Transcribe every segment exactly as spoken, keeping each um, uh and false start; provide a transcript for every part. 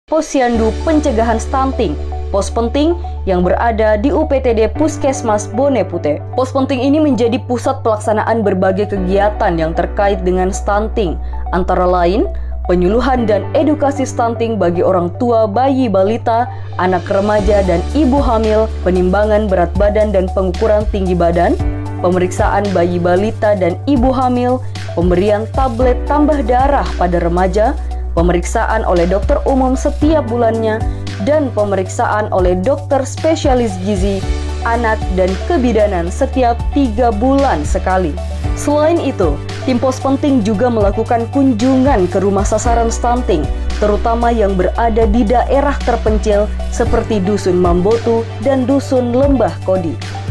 Posyandu Pencegahan Stunting, pos penting yang berada di U P T D Puskesmas Bone Putih. Pos penting ini menjadi pusat pelaksanaan berbagai kegiatan yang terkait dengan stunting, antara lain penyuluhan dan edukasi stunting bagi orang tua bayi balita, anak remaja dan ibu hamil, penimbangan berat badan dan pengukuran tinggi badan, pemeriksaan bayi balita dan ibu hamil, pemberian tablet tambah darah pada remaja, pemeriksaan oleh dokter umum setiap bulannya, dan pemeriksaan oleh dokter spesialis gizi, anak, dan kebidanan setiap tiga bulan sekali. Selain itu, tim pos penting juga melakukan kunjungan ke rumah sasaran stunting, terutama yang berada di daerah terpencil seperti Dusun Mambotu dan Dusun Lembah Kodi.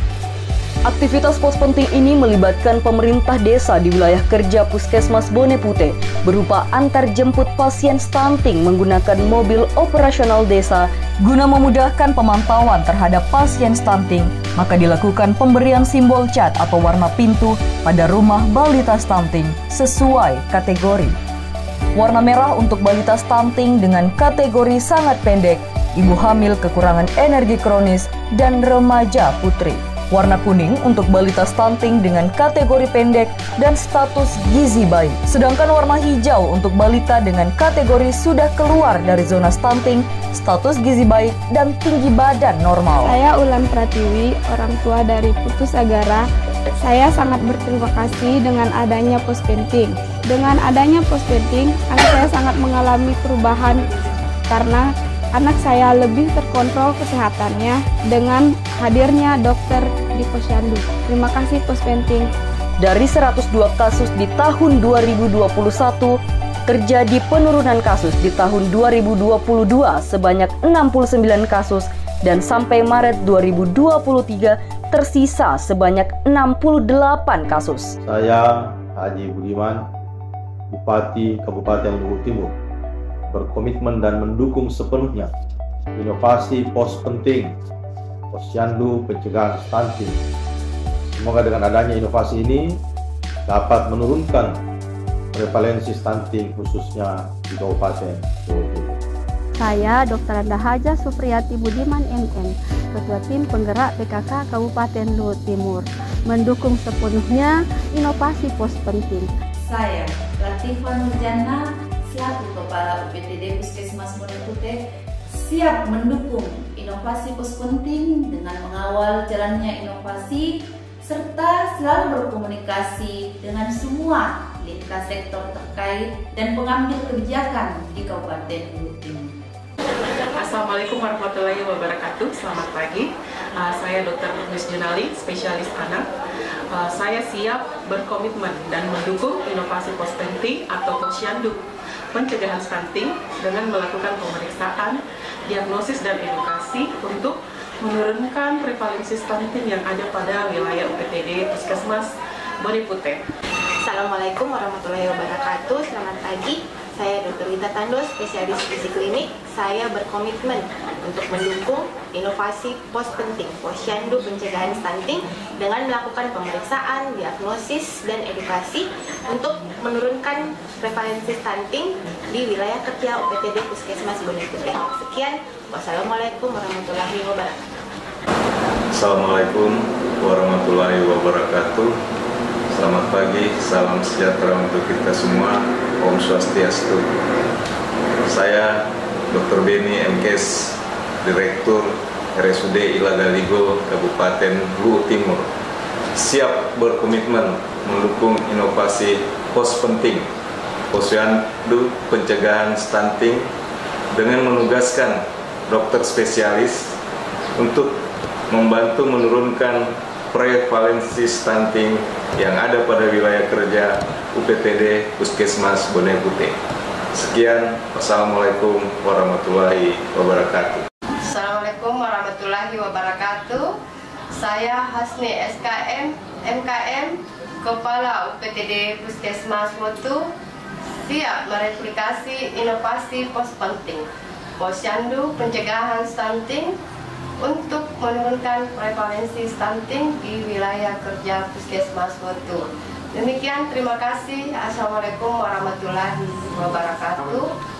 Aktivitas pos penting ini melibatkan pemerintah desa di wilayah kerja Puskesmas Bone Putih berupa antar jemput pasien stunting menggunakan mobil operasional desa guna memudahkan pemantauan terhadap pasien stunting, maka dilakukan pemberian simbol cat atau warna pintu pada rumah balita stunting sesuai kategori. Warna merah untuk balita stunting dengan kategori sangat pendek, ibu hamil kekurangan energi kronis, dan remaja putri. Warna kuning untuk balita stunting dengan kategori pendek dan status gizi baik. Sedangkan warna hijau untuk balita dengan kategori sudah keluar dari zona stunting, status gizi baik, dan tinggi badan normal. Saya Ulan Pratiwi, orang tua dari Putus Agara. Saya sangat berterima kasih dengan adanya pos penting. Dengan adanya pos penting, anak saya sangat mengalami perubahan karena anak saya lebih terkontrol kesehatannya dengan hadirnya dokter di posyandu. Terima kasih pos penting. Dari seratus dua kasus di tahun dua ribu dua puluh satu, terjadi penurunan kasus di tahun dua ribu dua puluh dua sebanyak enam puluh sembilan kasus dan sampai Maret dua ribu dua puluh tiga tersisa sebanyak enam puluh delapan kasus. Saya Haji Budiman, Bupati Kabupaten Luhut Timur, berkomitmen dan mendukung sepenuhnya inovasi pos penting Posyandu Pencegahan Stunting. Semoga dengan adanya inovasi ini dapat menurunkan prevalensi stunting khususnya di Kabupaten Luhut Timur. Saya Dokter Anda Haja Supriyati Budiman M M, Ketua Tim Penggerak P K K Kabupaten Luhut Timur, mendukung sepenuhnya inovasi pos penting. Saya Latifah Nurjana selaku Kepala U P T D Puskesmas Bone Putih siap mendukung inovasi pos penting dengan mengawal jalannya inovasi serta selalu berkomunikasi dengan semua lintas sektor terkait dan pengambil kebijakan di Kabupaten Luhut Timur. Assalamualaikum warahmatullahi wabarakatuh. Selamat pagi. Uh, saya Dokter Miss Junali, spesialis anak. Uh, saya siap berkomitmen dan mendukung inovasi pos penting atau posyandu pencegahan stunting dengan melakukan pemeriksaan, diagnosis dan edukasi untuk menurunkan prevalensi stunting yang ada pada wilayah U P T D Puskesmas Bone Putih. Assalamualaikum warahmatullahi wabarakatuh. Selamat pagi. Saya Dokter Wita Tando, spesialis gizi klinik. Saya berkomitmen untuk mendukung inovasi pos penting posyandu pencegahan stunting dengan melakukan pemeriksaan, diagnosis, dan edukasi untuk menurunkan prevalensi stunting di wilayah kerja U P T D Puskesmas Bone Putih. Sekian, wassalamualaikum warahmatullahi wabarakatuh. Assalamualaikum warahmatullahi wabarakatuh. Selamat pagi, salam sejahtera untuk kita semua. Om Swastiastu. Saya Dokter Beni M Kes, Direktur R S U D Ilaga Ligo Kabupaten Luhut Timur, siap berkomitmen mendukung inovasi pos penting Posyandu Pencegahan Stunting dengan menugaskan dokter spesialis untuk membantu menurunkan prevalensi stunting yang ada pada wilayah kerja U P T D Puskesmas Bone Putih. Sekian, wassalamualaikum warahmatullahi wabarakatuh. Assalamualaikum warahmatullahi wabarakatuh. Saya Hasni S K M M K M, Kepala U P T D Puskesmas Motu, siap mereplikasi inovasi pos penting posyandu pencegahan stunting untuk menurunkan prevalensi stunting di wilayah kerja Puskesmas Motu. Demikian, terima kasih. Assalamualaikum warahmatullahi wabarakatuh.